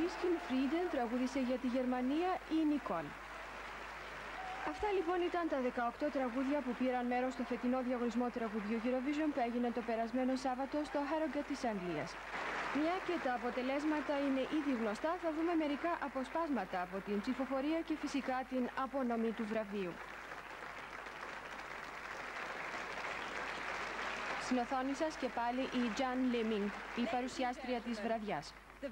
Christian Frieden τραγούδισε για τη Γερμανία η Nicole. Αυτά λοιπόν ήταν τα 18 τραγούδια που πήραν μέρος στο φετινό διαγωνισμό τραγουδιού Eurovision που έγινε το περασμένο Σάββατο στο Harrogate της Αγγλίας. Μια και τα αποτελέσματα είναι ήδη γνωστά, θα δούμε μερικά αποσπάσματα από την ψηφοφορία και φυσικά την απονομή του βραβείου. Στην οθόνη σας και πάλι η Jan Lemming, η παρουσιάστρια της βραδιάς.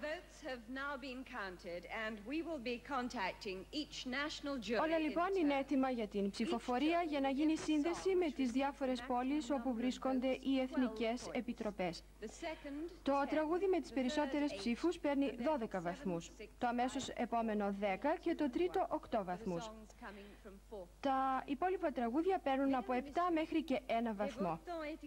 Όλα λοιπόν είναι έτοιμα για την ψηφοφορία για να γίνει σύνδεση με τις διάφορες πόλεις όπου βρίσκονται οι εθνικές επιτροπές. Το τραγούδι με τις περισσότερες ψήφους παίρνει 12 βαθμούς, το αμέσως επόμενο 10 και το τρίτο 8 βαθμούς. Τα υπόλοιπα τραγούδια παίρνουν από 7 μέχρι και 1 βαθμό.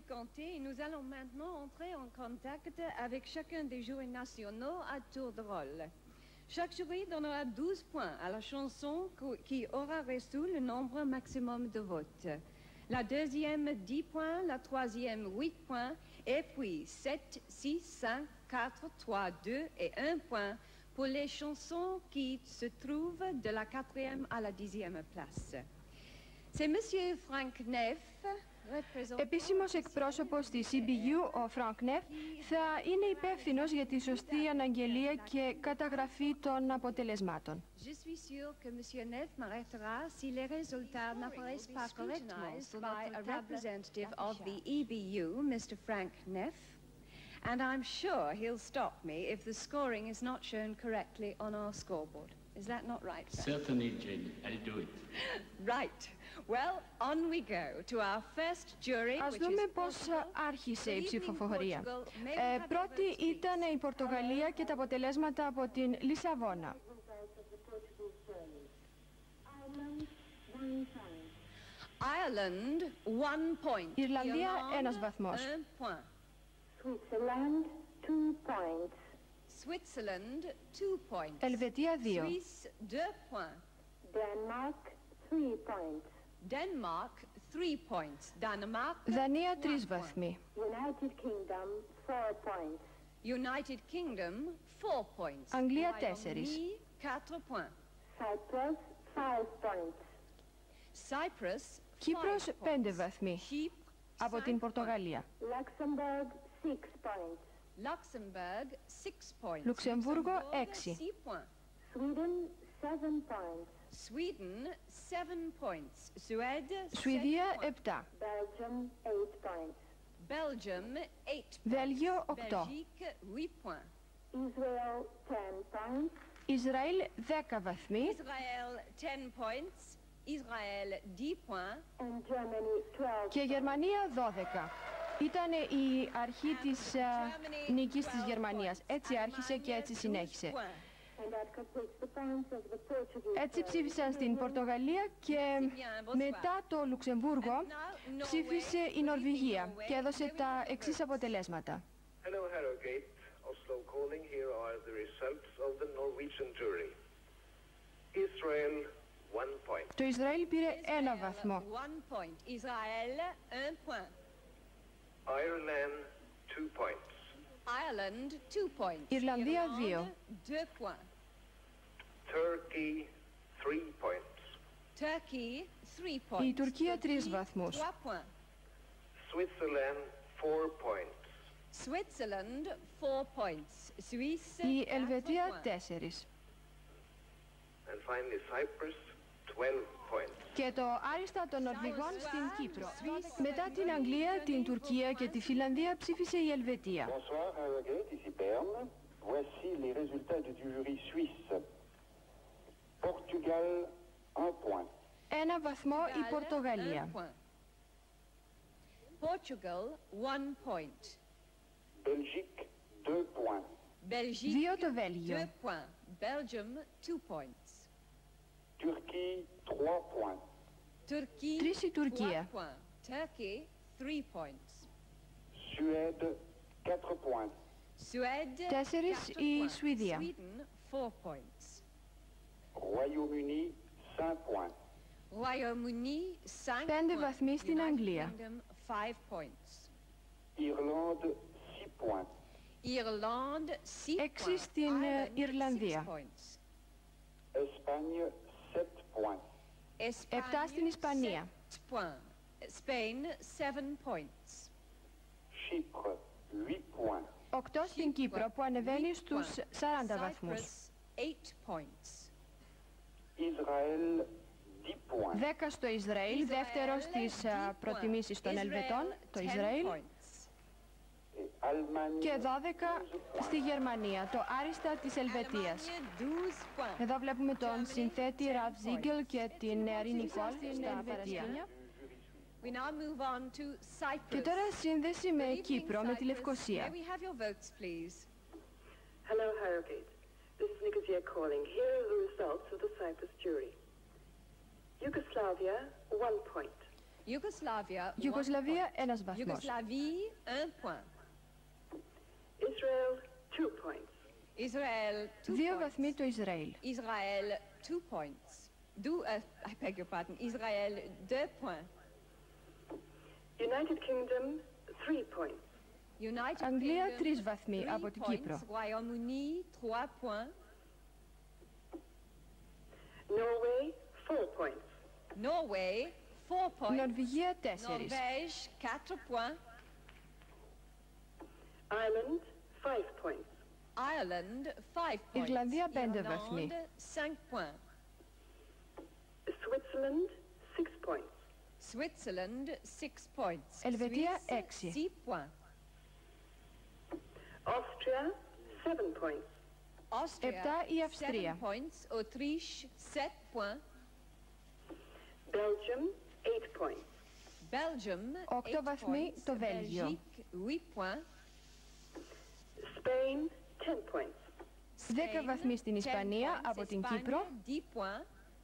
À tour de rôle. Chaque jury donnera 12 points à la chanson qui aura reçu le nombre maximum de votes. La deuxième 10 points, la troisième 8 points, et puis 7, 6, 5, 4, 3, 2 et 1 point pour les chansons qui se trouvent de la 4e à la 10e place. C'est Monsieur Frank Neff. Επίσημος εκπρόσωπος της EBU, ο Frank Neff, θα είναι υπεύθυνος για τη σωστή αναγγελία και καταγραφή των αποτελεσμάτων. Je suis sûr que Monsieur Neff m'arrêtera si les résultats n'apparaissent pas correctement by a representative of the EBU, Mr. Frank Neff, and I'm sure he'll stop me if the scoring is not shown correctly on our scoreboard. Is that not right, Frank? Certainly, Jane. I'll do it. Right. Well, on we go to our first jury. Ας δούμε πώς άρχισε η ψηφοφορία. Πρώτη ήταν η Πορτογαλία και τα αποτελέσματα από την Λισαβόνα. Ireland, 1 point. Ιρλανδία, 1 βαθμός. Switzerland, 2 points. Switzerland, 2 points. Ελβετία, 2. Greece, 2 points. Denmark, 3 points. Denmark, 3 points. Denmark, Δανία, 3 βαθμοί. United Kingdom, 4 points. United Kingdom, 4 points. Αγγλία, 4. 4 points. Cyprus, 5 points. Cyprus, Κύπρος, 5 βαθμοί από την Πορτογαλία. Luxembourg, 6 points. Luxembourg, 6 points. Λουξεμβούργο, 6. Sweden, 7 points. Sweden, 7 points. Σουηδία, 7. Belgium, 8 points. Belgium, 8 points. Βέλγιο, 8. Belgique, 8 points. Israel, 10 points. Ισραήλ, 10 βαθμοί. Israel, 10 points. Israel, 10 points. And Germany, 12 Και Γερμανία, 12. Ήταν η αρχή της νίκης της Γερμανίας. Έτσι άρχισε και έτσι συνέχισε. Έτσι ψήφισαν στην Πορτογαλία και μετά το Λουξεμβούργο ψήφισε η Νορβηγία και έδωσε τα εξής αποτελέσματα. Hello, Harrogate. Oslo calling. Here are the results of the Norwegian jury. Israel, 1 point. Το Ισραήλ πήρε 1 βαθμό. 1 point. Israel, 1 point. Ireland, 2 points. Ireland, 2 points. Ιρλανδία, 2. 2 points. Turkey, 3 points. Turkey, 3 points. Η Τουρκία, 3 βαθμούς. 3 points. Switzerland, 4 points. Switzerland, 4 points. Suisse, Η Ελβετία, 4 points. 4. And finally Cyprus, 12 points. Και το άριστα των Νορβηγών στην Κύπρο. Μετά την Αγγλία, την Τουρκία και τη Φιλανδία ψήφισε η Ελβετία. Bonsoir, Harrogate, ici Berne. Voici les résultats du jury suisse. Portugal, 1 point. 1 βαθμό η Πορτογαλία. Portugal, 1 point. Belgique, 2 points. Belgique, 2 το Βέλγιο. 2 points. Belgium, 2 points. Turquie, 3 points. Turquie, 3 η Τουρκία. 3 points. Turkey, 3 points. Suède, 4 points. Suède, 4 4 η points. Σουηδία. Sweden, 4 points. Royaume-Uni, 5 points. Royaume-Uni, 5 5 points. βαθμοί στην United Αγγλία. Kingdom, 5 points. Irlande, 6 points. Irlande, 6 6 points. στην Ireland, 6 Ιρλανδία. points. Espagne, 7 points. 7 στην Ισπανία. 7 points. Spain, 7 points. Chypre, 8 points. 8 στην Κύπρο που ανεβαίνει στους 40 βαθμούς. Cyprus, 8 points. Israël, 10 points. 10 στο Ισραήλ, δεύτερο στις προτιμήσεις των Ελβετών, το Ισραήλ. Et Allemagne, Και 12 στη Γερμανία, το άριστα της Ελβετίας. Εδώ βλέπουμε τον συνθέτη Ραλφ Ζίγκελ και την νεαρή Νικόλ στα παρασκήνια. We now move on to Και Cyprus. τώρα σύνδεση με Good evening, Κύπρο, με τη Cyprus. Λευκοσία. May we have your votes, please? Hello, Harrogate. This is Nicosia calling. Here are the results of the Cyprus jury. Yugoslavia, 1 point. Yugoslavia, 1 Ιουγκοσλαβία, point. ένας βαθμός. Yougoslavie, 1 point. Israel, 2 points. Israel, 2 2 points. βαθμοί το Ισραήλ. Israel, 2 points. I beg your pardon. Israel, 2 points. United Kingdom, 3 points. United Αγγλία, Kingdom, 3 βαθμοί 3 από την points. Κύπρο. Royaume-Uni, 3 points. Norway, 4 points. Norway, 4 points. Νορβηγία, 4. Norvège, 4 points. Ireland, 5 points. Ireland, 5 points. Ιρλανδία, 5 Irlande, βαθμοί. 5 points. Switzerland, 6 points. Switzerland, 6 points. Ελβετία, Suisse, 6. 6 points. Austria, 7 points. Austria, 7 η Αυστρία. 7 points. Autriche, 7 points. Belgium, 8 points. Belgium, 8 8 βαθμοί points. το Βέλγιο. Belgique, 8 points. Spain, 10 points. 10 βαθμοί στην 10 Ισπανία points. από την Espagne, Κύπρο 10 points.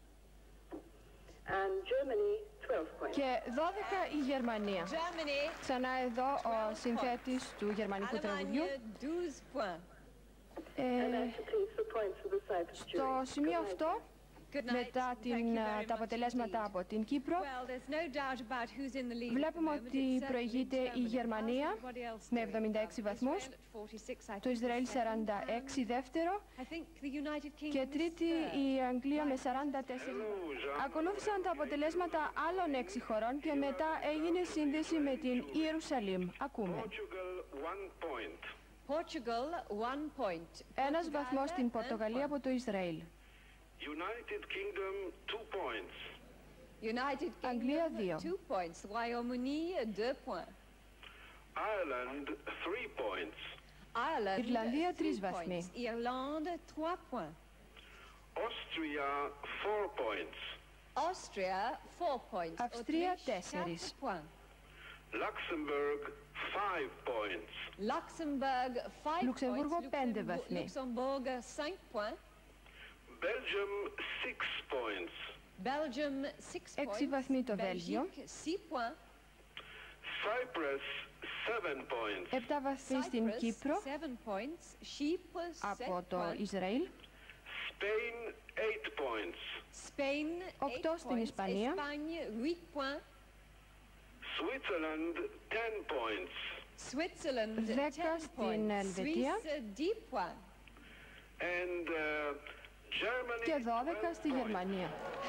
And Germany, 12 points. και 12 η Γερμανία. Germany, Ξανά εδώ ο συνθέτης του γερμανικού τραγουδιού. Allemagne, 12 points. And answer please for points for the Cyprus jury. Στο σημείο αυτό, Good night. μετά Thank you very τα much αποτελέσματα indeed. από την Κύπρο, Well, there's no doubt about who's in the lead at the βλέπουμε moment. ότι It's certainly προηγείται η Germany. Γερμανία How's everybody else με doing? 76 βαθμούς, Israel at 46, I το think, Ισραήλ is second. 46 δεύτερο I think the United Kingdom και is τρίτη third. η Αγγλία με 44. Ακολούθησαν τα αποτελέσματα άλλων 6 χωρών και μετά έγινε σύνδεση με την Ιερουσαλήμ. Ακούμε. Portugal, 1 point. Portugal, 1 point. Ένας βαθμός στην un Πορτογαλία από το Ισραήλ. United Kingdom, 2 points. United Αγγλία, Kingdom, 2. 2 points. Royaume-Uni, 2 points. Ireland, 3 points. Ireland, Ιρλανδία, 3 3 βαθμοί. points. Irlande, 3 points. Austria, 4 points. Austria, 4 points. Αυστρία, Autriche, 4. 4 points. Luxembourg, 5 points. Luxembourg, 5 Λουξεμβούργο, points. 5 βαθμοί. Luxembourg, 5 points. Belgium, 6 points. Belgium, 6 6 points. βαθμοί το Βέλγιο. Belgique, 6 points. Cyprus, 7 points. 7 βαθμοί στην Cyprus, Κύπρο 7 points. Chypre, 7 από το points. Ισραήλ. Spain, 8 points. Spain, 8 8 στην points. Ισπανία. Espagne, 8 points. Switzerland, 10 points. Switzerland, 10 10 στην points. Ελβετία. Suisse, 10 points. And Germany, Και 12 στη 12 points. Γερμανία.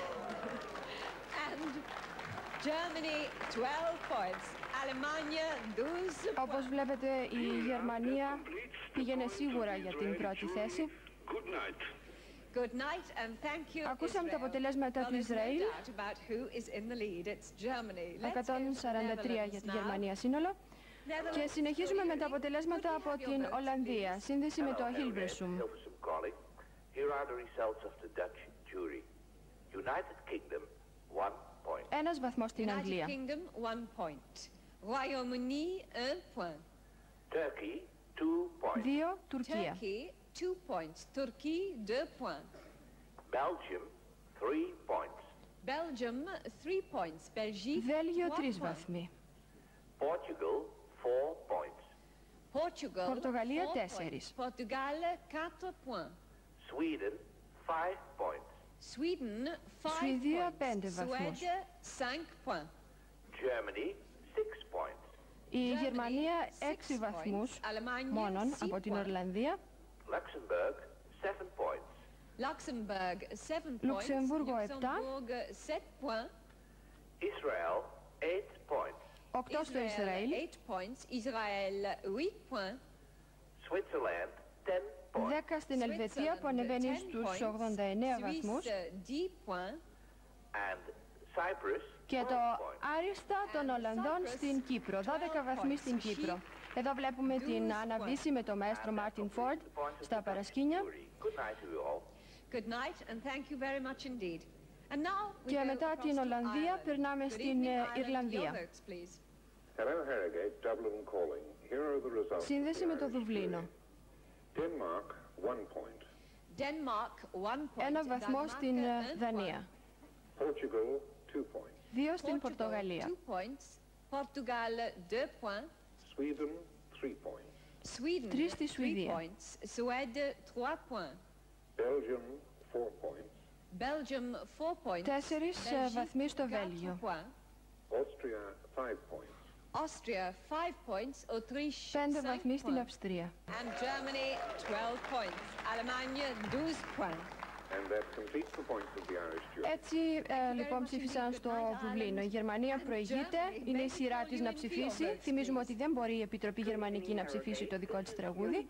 And Germany, 12 points. Allemagne, 12 points. Όπως βλέπετε η Γερμανία πήγαινε σίγουρα για την πρώτη θέση. Good night. Good night and thank you, Ακούσαμε τα Israel. αποτελέσματα Well, του there's no Ισραήλ. doubt about who is in the lead. It's Germany. Let's go to the 143 για τη Netherlands now. Γερμανία σύνολο. Netherlands, Και συνεχίζουμε με τα Could αποτελέσματα we από have your την votes, Ολλανδία. please? Σύνδεση με το Hello, Hilversum. Hilversum calling. Here are the results of the Dutch jury. United Kingdom, 1 point. Ένας βαθμός στην United Αγγλία. Kingdom, 1 point. Royaume-Uni, 1 point. Turkey, 2 points. 2 Τουρκία. Turkey, 2 points. Turkey, 2 points. Belgium, 3 points. Belgium, 3 points. Belgique, Βέλγιο 3 3 points. βαθμοί. Portugal, 4 points. Portugal, Πορτογαλία, 4 4. points. Portugal, 4 points. Sweden, 5 points. Sweden, 5 Σουηδία, points. 5 βαθμούς. Suède, 5 points. Germany, 6 points. Η Γερμανία 6 βαθμούς μόνον από την Ορλανδία. Luxembourg, 7 points. Luxembourg, 7 points. Λουξεμβούργο 7. Luxembourg, 7 points. Israel, 8 points. 8 στο Ισραήλ. 8 points. Israel, 8 points. Switzerland, 10 points. 10 στην Ελβετία που ανεβαίνει στους 89 βαθμούς. 10 points. And Cyprus, Και 12 το points. άριστα των Ολλανδών στην Κύπρο. 12 βαθμοί στην Κύπρο. Εδώ βλέπουμε την αναβίση με το μαέστρο Μάρτιν Φόρντ στα παρασκήνια. Good night to you all. Good night and thank you very much indeed. And now we Και go μετά across την to Ολλανδία Ireland. περνάμε Good στην evening, Ireland. Ιρλανδία. Your votes, please. Hello, Harrogate, Dublin calling. Here are the results. Σύνδεση με το Δουβλίνο. Denmark, 1 point. Denmark, 1 point. Ένα βαθμό στην Danemark, 1 Δανία. Portugal, 2 points. 2 στην Portugal, Πορτογαλία. 2 points. Portugal, 2 points. Sweden, 3 points. Sweden, 3 στη 3 Σουηδία. points. Suède, 3 points. Belgium, 4 points. Belgium, 4 points. 4 Belgique, βαθμοί στο 4 Βέλγιο. points. Austria, 5 points. Austria, 5 points. Autriche, 5 5 βαθμοί στην points. Αυστρία. And Germany, 12 points. Allemagne, 12 points. And that completes the points of the Irish jury. Έτσι λοιπόν ψήφισαν στο Δουβλίνο. Η Γερμανία προηγείται, είναι η σειρά της να ψηφίσει. Θυμίζουμε ότι δεν μπορεί η Επιτροπή Γερμανική να ψηφίσει το δικό της τραγούδι.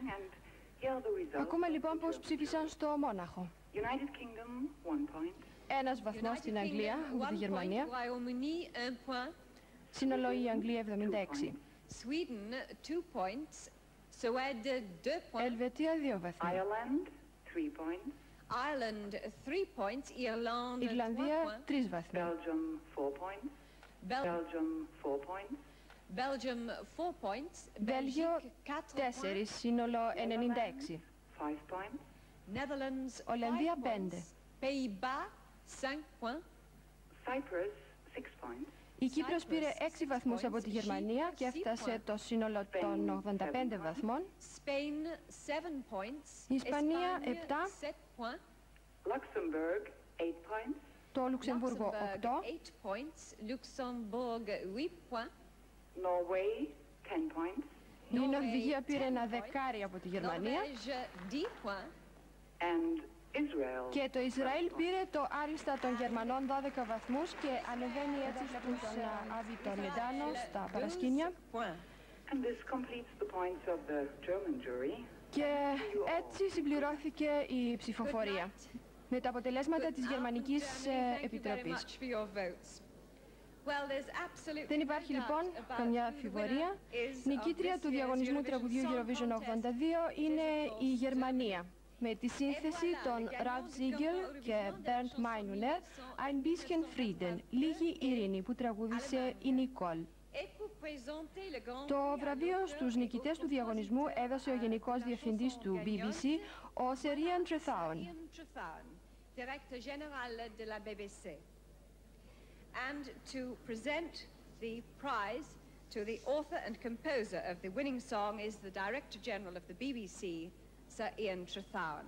Ακούμε λοιπόν πώς ψήφισαν στο Μόναχο. United Kingdom, 1 point. Ένας βαθμός στην Αγγλία, από τη Γερμανία. Royaume-Uni, 1 point. Σύνολο η Αγγλία 76. Sweden, 2 points. Suède, 2 points. Ελβετία 2 βαθμοί. Ireland, 3 points. Ireland, 3 points. Irlande, 3 Ιρλανδία points. 3 βαθμοί. Belgium, 4 points. Belgium, 4 points. Belgium, 4 points. Βέλγιο Belgique, 4 4, points. σύνολο 96. 5 points. Netherlands, 5 Ολλανδία, points. 5. Pays-Bas, 5 points. Cyprus, 6 points. Η Κύπρος πήρε 6 βαθμούς από τη Γερμανία και έφτασε το σύνολο των 85 βαθμών. Spain, 7 points. Η Ισπανία, Espagne, 7. 7 points. Luxembourg, 8 points. Το Λουξεμβούργο Luxembourg, 8. 8 points. Luxembourg, 8 points. Norway, 10 points. Η Νορβηγία πήρε ένα δεκάρι από τη Γερμανία. Norvège, 10 points. And Israel. Και το Ισραήλ πήρε το άριστα των Γερμανών 12 βαθμούς και ανεβαίνει έτσι στους Άβη των Λεντάνο στα παρασκήνια. 12 points. And this completes the points of the German jury. Και έτσι συμπληρώθηκε η ψηφοφορία με τα αποτελέσματα της Γερμανικής Επιτροπής. Δεν υπάρχει λοιπόν καμιά αμφιβολία. Νικήτρια του διαγωνισμού τραγουδιού Eurovision 82 είναι η Γερμανία, με τη σύνθεση των Ralf Siegel και Bernd Meinuner, Ein bisschen Frieden, λίγη ειρήνη, που τραγούδισε η Νικόλ. Το βραβείο στους νικητές του διαγωνισμού έδωσε ο Γενικός Διευθυντής του BBC, ο Serian Trethawon. Directeur général de la BBC. And to present the prize to the author and composer of the winning song is the Director General of the BBC, Sir Ian Trethawon.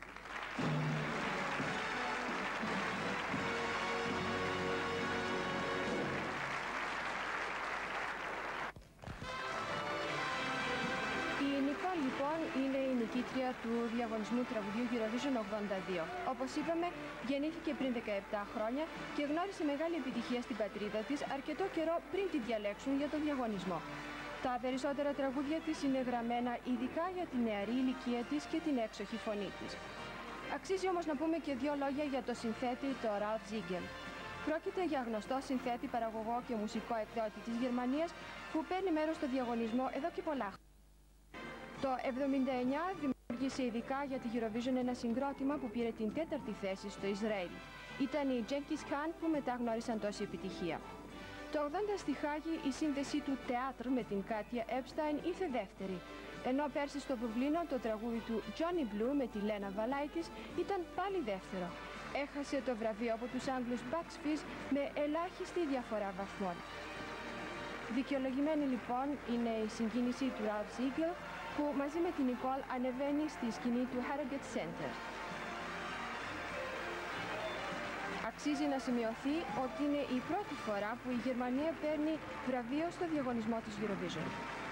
Η Νικόλ λοιπόν είναι η νικήτρια του διαγωνισμού τραγουδιού Eurovision 82. Όπως είπαμε, γεννήθηκε πριν 17 χρόνια και γνώρισε μεγάλη επιτυχία στην πατρίδα της αρκετό καιρό πριν τη διαλέξουν για το διαγωνισμό. Τα περισσότερα τραγούδια της είναι γραμμένα ειδικά για τη νεαρή ηλικία της και την έξοχη φωνή της. Αξίζει όμως να πούμε και δύο λόγια για το συνθέτη, το Ralf Siegel. Πρόκειται για γνωστό συνθέτη, παραγωγό και μουσικό εκδότη της Γερμανίας που παίρνει μέρος στο διαγωνισμό εδώ και πολλά χρόνια. Το 1979 δημιούργησε ειδικά για τη Eurovision ένα συγκρότημα που πήρε την 4η θέση στο Ισραήλ. Ήταν οι Genghis Khan που μετά γνώρισαν τόση επιτυχία. Το 80 στη Χάγη η σύνδεση του Theatre με την Κάτια Epstein ήρθε δεύτερη. Ενώ πέρσι στο Δουβλίνο το τραγούδι του Johnny Blue με τη Λένα Βαλάιτης ήταν πάλι δεύτερο. Έχασε το βραβείο από τους Άγγλους Bucks Fizz με ελάχιστη διαφορά βαθμών. Δικαιολογημένη λοιπόν είναι η συγκίνηση του Ralf Siegel που μαζί με την Νικόλ ανεβαίνει στη σκηνή του Harrogate Center. Αξίζει να σημειωθεί ότι είναι η πρώτη φορά που η Γερμανία παίρνει βραβείο στο διαγωνισμό της Eurovision.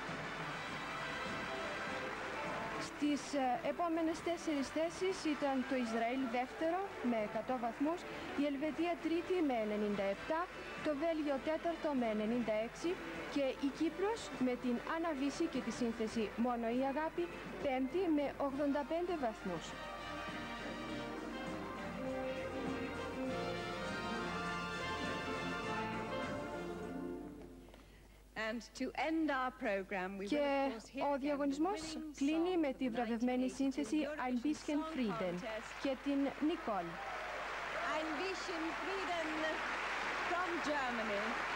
Στις επόμενες 4 θέσεις ήταν το Ισραήλ δεύτερο με 100 βαθμούς, η Ελβετία τρίτη με 97, το Βέλγιο τέταρτο με 96 και η Κύπρος με την Άννα Βύση και τη σύνθεση «Μόνο η αγάπη» πέμπτη με 85 βαθμούς. Και ο διαγωνισμός κλείνει με τη βραβευμένη σύνθεση Ein bisschen Frieden και την Νικόλ. Ein bisschen Frieden from Germany.